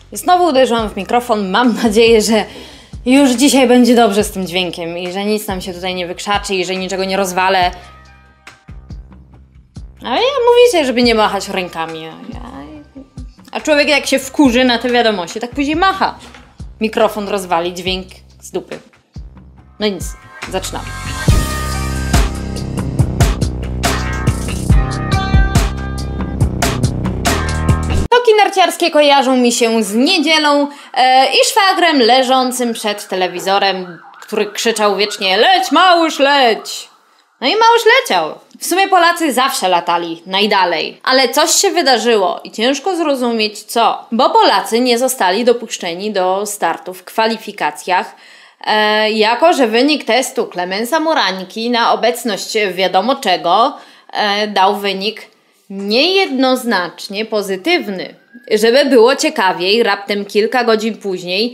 Znowu uderzyłam w mikrofon. Mam nadzieję, że już dzisiaj będzie dobrze z tym dźwiękiem i że nic nam się tutaj nie wykrzaczy i że niczego nie rozwalę. Ale ja mówicie, żeby nie machać rękami. A człowiek jak się wkurzy na te wiadomości, tak później macha. Mikrofon rozwali, dźwięk z dupy. No nic, zaczynamy. Skoki narciarskie kojarzą mi się z niedzielą i szwagrem leżącym przed telewizorem, który krzyczał wiecznie: leć Małysz, leć! No i Małysz leciał. W sumie Polacy zawsze latali najdalej, ale coś się wydarzyło i ciężko zrozumieć co, bo Polacy nie zostali dopuszczeni do startu w kwalifikacjach, jako że wynik testu Klemensa Morańki na obecność wiadomo czego dał wynik niejednoznacznie pozytywny. Żeby było ciekawiej, raptem kilka godzin później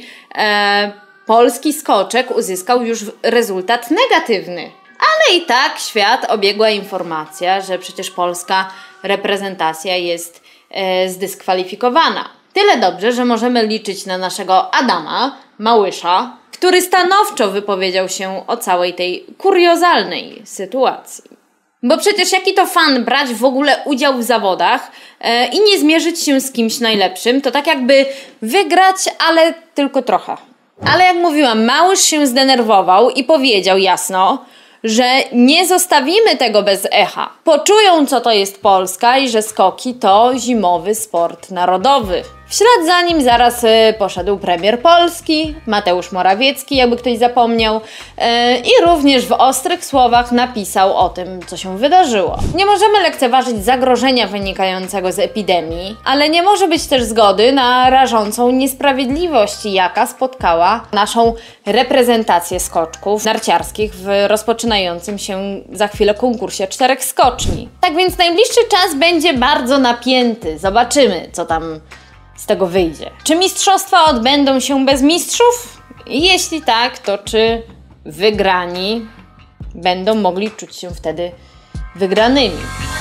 polski skoczek uzyskał już rezultat negatywny. Ale i tak świat obiegła informacja, że przecież polska reprezentacja jest zdyskwalifikowana. Tyle dobrze, że możemy liczyć na naszego Adama Małysza, który stanowczo wypowiedział się o całej tej kuriozalnej sytuacji. Bo przecież jaki to fan brać w ogóle udział w zawodach i nie zmierzyć się z kimś najlepszym, to tak jakby wygrać, ale tylko trochę. Ale jak mówiłam, Małysz się zdenerwował i powiedział jasno, że nie zostawimy tego bez echa. Poczują, co to jest Polska i że skoki to zimowy sport narodowy. W ślad za nim zaraz poszedł premier Polski, Mateusz Morawiecki, jakby ktoś zapomniał, i również w ostrych słowach napisał o tym, co się wydarzyło. Nie możemy lekceważyć zagrożenia wynikającego z epidemii, ale nie może być też zgody na rażącą niesprawiedliwość, jaka spotkała naszą reprezentację skoczków narciarskich w rozpoczynającym się za chwilę konkursie 4 skoczni. Tak więc najbliższy czas będzie bardzo napięty. Zobaczymy, co tam z tego wyjdzie. Czy mistrzostwa odbędą się bez mistrzów? Jeśli tak, to czy wygrani będą mogli czuć się wtedy wygranymi?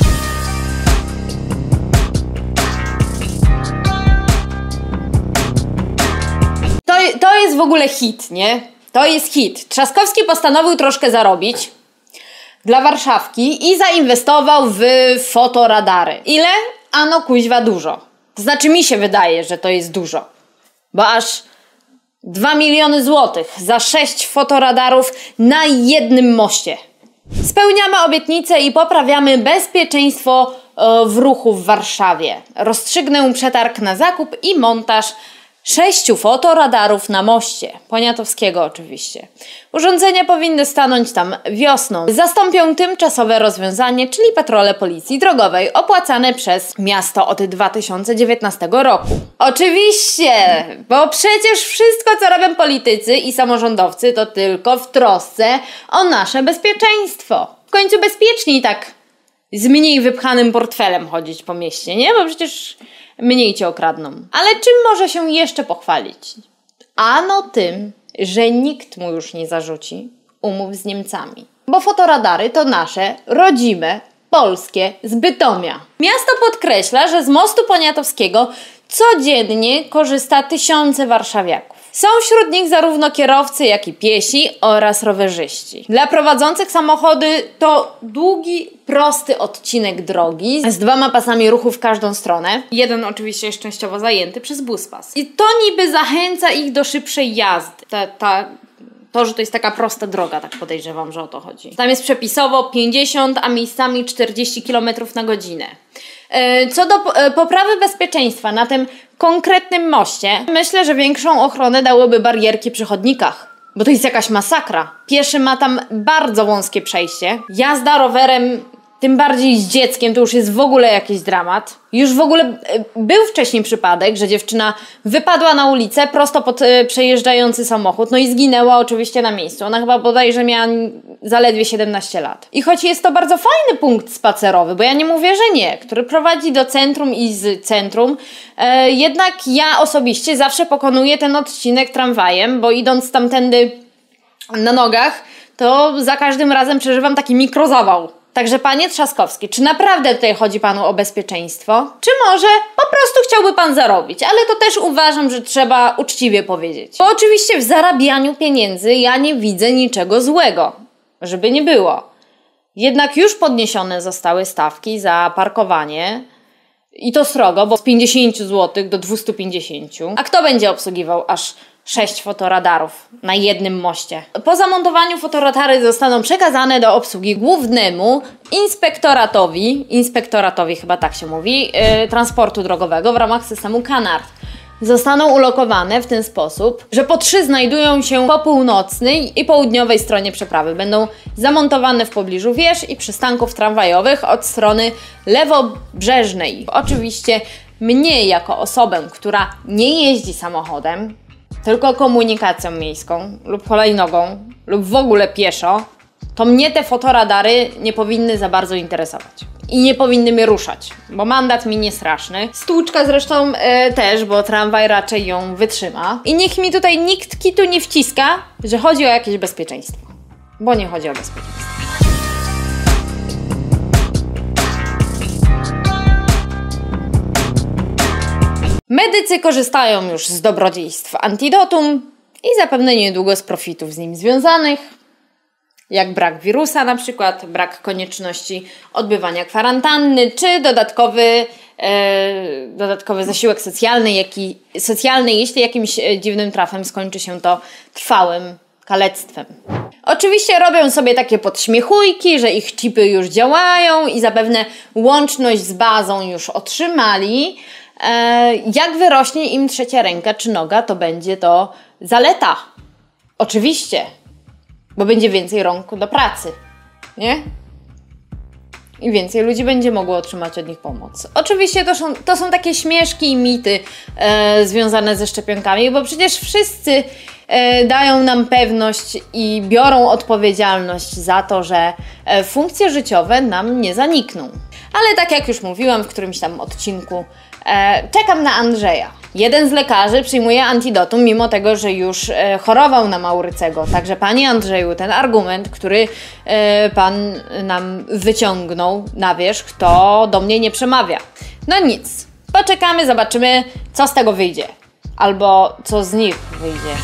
To jest w ogóle hit, nie? To jest hit. Trzaskowski postanowił troszkę zarobić dla Warszawki i zainwestował w fotoradary. Ile? Ano kuźwa dużo. To znaczy mi się wydaje, że to jest dużo. Bo aż 2 miliony złotych za 6 fotoradarów na jednym moście. Spełniamy obietnicę i poprawiamy bezpieczeństwo w ruchu w Warszawie. Rozstrzygnę przetarg na zakup i montaż 6 fotoradarów na moście. Poniatowskiego oczywiście. Urządzenia powinny stanąć tam wiosną. Zastąpią tymczasowe rozwiązanie, czyli patrole policji drogowej opłacane przez miasto od 2019 roku. Oczywiście, bo przecież wszystko, co robią politycy i samorządowcy, to tylko w trosce o nasze bezpieczeństwo. W końcu bezpieczniej tak z mniej wypchanym portfelem chodzić po mieście, nie? Bo przecież mniej cię okradną. Ale czym może się jeszcze pochwalić? Ano tym, że nikt mu już nie zarzuci umów z Niemcami. Bo fotoradary to nasze, rodzime, polskie z Bytomia. Miasto podkreśla, że z mostu poniatowskiego codziennie korzysta tysiące warszawiaków. Są wśród nich zarówno kierowcy, jak i piesi oraz rowerzyści. Dla prowadzących samochody to długi, prosty odcinek drogi z 2 pasami ruchu w każdą stronę. Jeden oczywiście jest częściowo zajęty przez buspas. I to niby zachęca ich do szybszej jazdy. To, że to jest taka prosta droga, tak podejrzewam, że o to chodzi. Tam jest przepisowo 50, a miejscami 40 km na godzinę. Co do poprawy bezpieczeństwa na tym konkretnym moście, myślę, że większą ochronę dałyby barierki przy chodnikach. Bo to jest jakaś masakra. Pieszy ma tam bardzo wąskie przejście. Jazda rowerem, tym bardziej z dzieckiem, to już jest w ogóle jakiś dramat. Już w ogóle był wcześniej przypadek, że dziewczyna wypadła na ulicę prosto pod przejeżdżający samochód, no i zginęła oczywiście na miejscu. Ona chyba bodajże miała zaledwie 17 lat. I choć jest to bardzo fajny punkt spacerowy, bo ja nie mówię, że nie, który prowadzi do centrum i z centrum, jednak ja osobiście zawsze pokonuję ten odcinek tramwajem, bo idąc tamtędy na nogach, to za każdym razem przeżywam taki mikrozawał. Także panie Trzaskowski, czy naprawdę tutaj chodzi panu o bezpieczeństwo? Czy może po prostu chciałby pan zarobić? Ale to też uważam, że trzeba uczciwie powiedzieć. Bo oczywiście w zarabianiu pieniędzy ja nie widzę niczego złego. Żeby nie było. Jednak już podniesione zostały stawki za parkowanie. I to srogo, bo z 50 zł do 250. A kto będzie obsługiwał aż 6 fotoradarów na jednym moście? Po zamontowaniu fotoradary zostaną przekazane do obsługi głównemu inspektoratowi chyba tak się mówi, transportu drogowego w ramach systemu CANARD. Zostaną ulokowane w ten sposób, że po 3 znajdują się po północnej i południowej stronie przeprawy. Będą zamontowane w pobliżu wież i przystanków tramwajowych od strony lewobrzeżnej. Oczywiście mnie jako osobę, która nie jeździ samochodem, tylko komunikacją miejską lub hulajnogą lub w ogóle pieszo, to mnie te fotoradary nie powinny za bardzo interesować. I nie powinny mnie ruszać, bo mandat mi nie straszny. Stłuczka zresztą też, bo tramwaj raczej ją wytrzyma. I niech mi tutaj nikt kitu nie wciska, że chodzi o jakieś bezpieczeństwo. Bo nie chodzi o bezpieczeństwo. Medycy korzystają już z dobrodziejstw antidotum i zapewne niedługo z profitów z nim związanych. Jak brak wirusa na przykład, brak konieczności odbywania kwarantanny, czy dodatkowy zasiłek socjalny, jeśli jakimś dziwnym trafem skończy się to trwałym kalectwem. Oczywiście robią sobie takie podśmiechujki, że ich chipy już działają i zapewne łączność z bazą już otrzymali. Jak wyrośnie im trzecia ręka czy noga, to będzie to zaleta. Oczywiście. Bo będzie więcej rąk do pracy, nie? I więcej ludzi będzie mogło otrzymać od nich pomoc. Oczywiście to są takie śmieszki i mity związane ze szczepionkami, bo przecież wszyscy dają nam pewność i biorą odpowiedzialność za to, że funkcje życiowe nam nie zanikną. Ale tak jak już mówiłam w którymś tam odcinku, czekam na Andrzeja. Jeden z lekarzy przyjmuje antidotum, mimo tego, że już chorował na Maurycego. Także panie Andrzeju, ten argument, który pan nam wyciągnął na wierzch, to do mnie nie przemawia. No nic, poczekamy, zobaczymy, co z tego wyjdzie. Albo co z nich wyjdzie.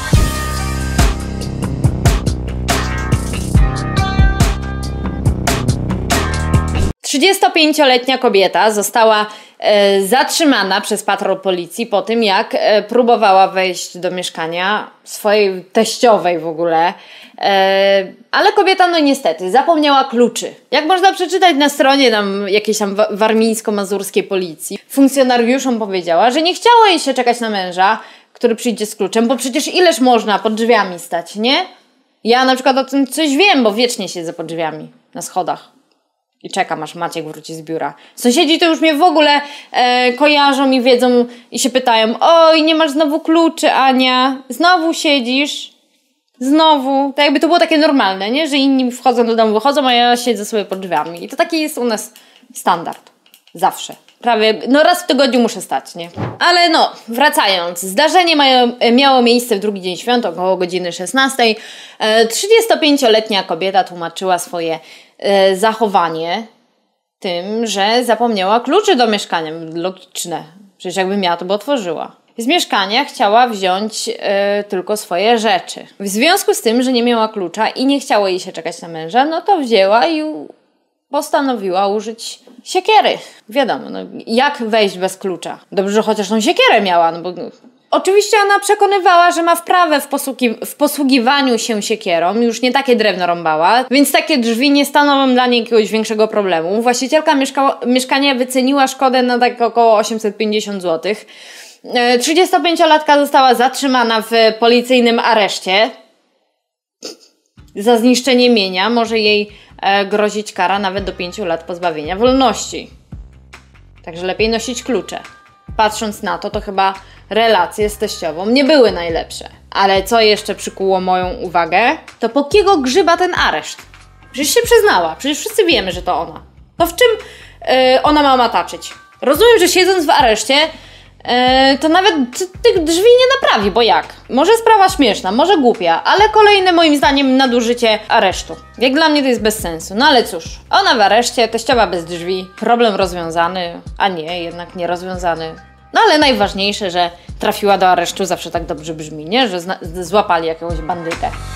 Trzydziestopięcioletnia kobieta została zatrzymana przez patrol policji po tym, jak próbowała wejść do mieszkania swojej teściowej w ogóle. Ale kobieta, no niestety, zapomniała kluczy. Jak można przeczytać na stronie jakiejś tam warmińsko-mazurskiej policji, funkcjonariuszom powiedziała, że nie chciało jej się czekać na męża, który przyjdzie z kluczem, bo przecież ileż można pod drzwiami stać, nie? Ja na przykład o tym coś wiem, bo wiecznie siedzę pod drzwiami, na schodach. I czekam, aż Maciek wróci z biura. Sąsiedzi to już mnie w ogóle kojarzą i wiedzą i się pytają: oj, nie masz znowu kluczy, Ania? Znowu siedzisz? Znowu? Tak jakby to było takie normalne, nie? Że inni wchodzą do domu, wychodzą, a ja siedzę sobie pod drzwiami. I to taki jest u nas standard. Zawsze. Prawie, no raz w tygodniu muszę stać, nie? Ale no, wracając. Zdarzenie miało miejsce w drugi dzień świąt, około godziny 16. 35-letnia kobieta tłumaczyła swoje zachowanie tym, że zapomniała kluczy do mieszkania. Logiczne. Przecież jakby miała, to by otworzyła. Z mieszkania chciała wziąć tylko swoje rzeczy. W związku z tym, że nie miała klucza i nie chciało jej się czekać na męża, no to wzięła i postanowiła użyć siekiery. Wiadomo, no, jak wejść bez klucza? Dobrze, że chociaż tą siekierę miała, no bo... Oczywiście ona przekonywała, że ma wprawę w posługiwaniu się siekierą, już nie takie drewno rąbała, więc takie drzwi nie stanowią dla niej jakiegoś większego problemu. Właścicielka mieszkania wyceniła szkodę na tak około 850 zł. 35-latka została zatrzymana w policyjnym areszcie za zniszczenie mienia. Może jej grozić kara nawet do 5 lat pozbawienia wolności. Także lepiej nosić klucze. Patrząc na to chyba relacje z teściową nie były najlepsze. Ale co jeszcze przykuło moją uwagę, to po kiego grzyba ten areszt? Przecież się przyznała, przecież wszyscy wiemy, że to ona. To w czym ona ma mataczyć? Rozumiem, że siedząc w areszcie to nawet tych drzwi nie naprawi, bo jak? Może sprawa śmieszna, może głupia, ale kolejne moim zdaniem nadużycie aresztu. Jak dla mnie to jest bez sensu, no ale cóż. Ona w areszcie, teściowa bez drzwi, problem rozwiązany, a nie, jednak nie rozwiązany. No ale najważniejsze, że trafiła do aresztu, zawsze tak dobrze brzmi, nie? Że złapali jakiegoś bandytę.